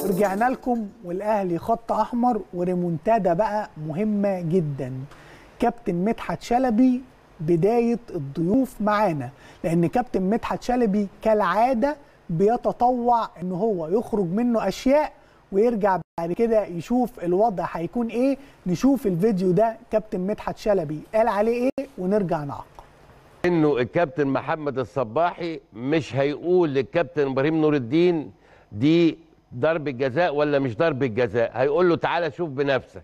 ورجعنا لكم والاهلي خط احمر وريمونتادا بقى مهمه جدا. كابتن مدحت شلبي بدايه الضيوف معانا، لان كابتن مدحت شلبي كالعاده بيتطوع ان هو يخرج منه اشياء ويرجع بعد كده يشوف الوضع هيكون ايه. نشوف الفيديو ده كابتن مدحت شلبي قال عليه ايه ونرجع نعقب. انه الكابتن محمد الصباحي مش هيقول للكابتن ابراهيم نور الدين دي ضربة جزاء ولا مش ضربة جزاء، هيقول له تعالى شوف بنفسك.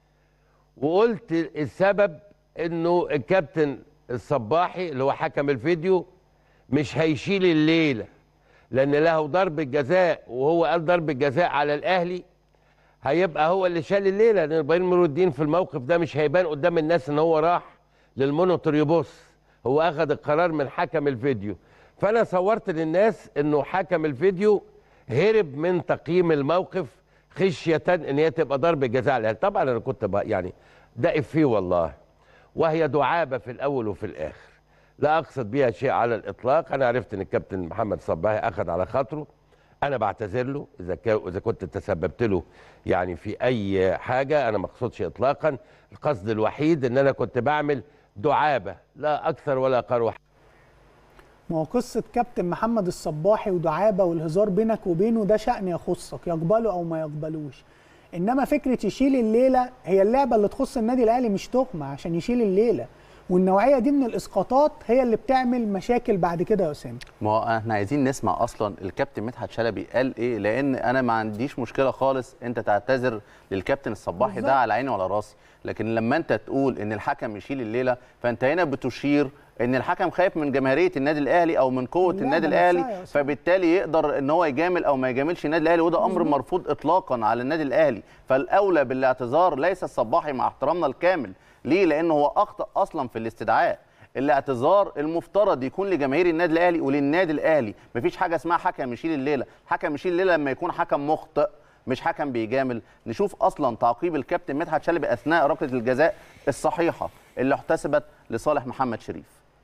وقلت السبب انه الكابتن الصباحي اللي هو حكم الفيديو مش هيشيل الليلة، لان له ضربة جزاء وهو قال ضربة جزاء على الاهلي، هيبقى هو اللي شال الليلة، لان ابراهيم نور الدين في الموقف ده مش هيبان قدام الناس ان هو راح للمونيتور يبص، هو اخذ القرار من حكم الفيديو. فانا صورت للناس انه حكم الفيديو هرب من تقييم الموقف خشيه ان هي تبقى ضربه جزاء. طبعا انا كنت يعني ده افيه والله، وهي دعابه في الاول وفي الاخر، لا اقصد بيها شيء على الاطلاق. انا عرفت ان الكابتن محمد صباحي اخذ على خاطره، انا بعتذر له اذا كنت تسببت له يعني في اي حاجه، انا ما اقصدش اطلاقا. القصد الوحيد ان انا كنت بعمل دعابه لا اكثر ولا اقل. ما هو قصه كابتن محمد الصباحي ودعابه والهزار بينك وبينه ده شأن يخصك، يقبله او ما يقبلوش. انما فكره يشيل الليله، هي اللعبه اللي تخص النادي الاهلي مش تهمه عشان يشيل الليله، والنوعيه دي من الاسقاطات هي اللي بتعمل مشاكل بعد كده يا اسامه. ما هو احنا عايزين نسمع اصلا الكابتن مدحت شلبي قال ايه، لان انا ما عنديش مشكله خالص انت تعتذر للكابتن الصباحي بالزبط. ده على عيني وعلى راسي، لكن لما انت تقول ان الحكم يشيل الليله فانت هنا بتشير ان الحكم خايف من جماهيريه النادي الاهلي او من قوه النادي الاهلي، فبالتالي يقدر ان هو يجامل او ما يجاملش النادي الاهلي، وده امر مرفوض اطلاقا على النادي الاهلي. فالاولى بالاعتذار ليس الصباحي مع احترامنا الكامل ليه، لانه هو اخطا اصلا في الاستدعاء. الاعتذار المفترض يكون لجماهير النادي الاهلي وللنادي الاهلي، مفيش حاجه اسمها حكم يشيل الليله. حكم يشيل الليله لما يكون حكم مخطئ مش حكم بيجامل. نشوف اصلا تعقيب الكابتن مدحت شلبي اثناء ركله الجزاء الصحيحه اللي احتسبت لصالح محمد شريف.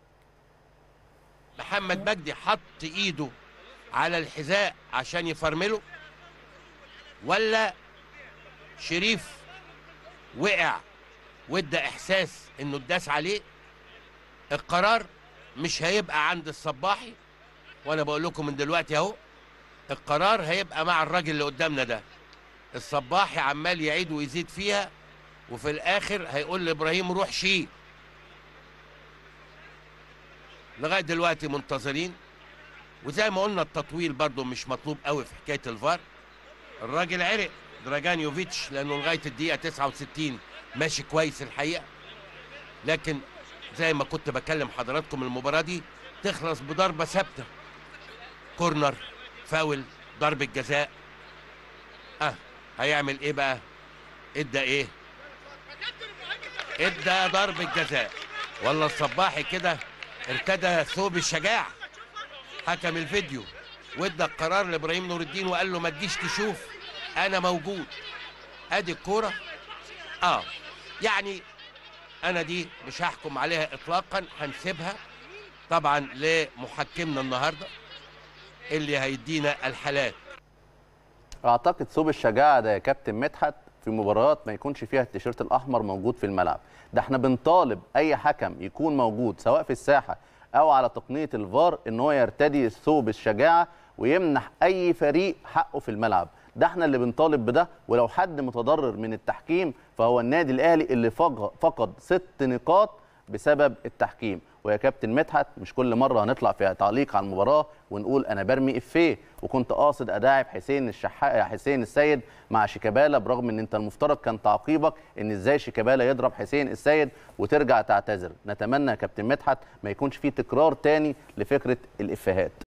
محمد مجدي حط ايده على الحذاء عشان يفرمله، ولا شريف وقع وادى احساس انه اتداس عليه؟ القرار مش هيبقى عند الصباحي، وانا بقول لكم من دلوقتي اهو القرار هيبقى مع الراجل اللي قدامنا ده. الصباحي عمال يعيد ويزيد فيها، وفي الاخر هيقول لابراهيم روح شيل. لغايه دلوقتي منتظرين، وزي ما قلنا التطويل برضو مش مطلوب قوي في حكايه الفار. الراجل عرق دراجان يوفيتش لانه لغايه الدقيقه 69 ماشي كويس الحقيقه، لكن زي ما كنت بكلم حضراتكم المباراه دي تخلص بضربه ثابته، كورنر، فاول، ضربه جزاء. هيعمل ايه بقى؟ ادى ايه؟ ادى ضربه جزاء. ولا الصباحي كده ارتدى ثوب الشجاعه، حكم الفيديو وادى القرار لابراهيم نور الدين وقال له ما تجيش تشوف، انا موجود. ادي الكوره. يعني انا دي مش هحكم عليها اطلاقا، هنسيبها طبعا لمحكمنا النهارده اللي هيدينا الحالات. اعتقد ثوب الشجاعه ده يا كابتن مدحت في مباريات ما يكونش فيها التيشيرت الاحمر موجود في الملعب، ده احنا بنطالب اي حكم يكون موجود سواء في الساحه او على تقنيه الفار ان هو يرتدي ثوب الشجاعه ويمنح اي فريق حقه في الملعب. ده احنا اللي بنطالب بده، ولو حد متضرر من التحكيم فهو النادي الاهلي اللي فقد 6 نقاط بسبب التحكيم. ويا كابتن مدحت مش كل مره هنطلع في تعليق على المباراه ونقول انا برمي افيه وكنت قاصد اداعب حسين السيد مع شيكابالا، برغم ان انت المفترض كان تعقيبك ان ازاي شيكابالا يضرب حسين السيد وترجع تعتذر. نتمنى يا كابتن مدحت ما يكونش فيه تكرار تاني لفكره الافيهات.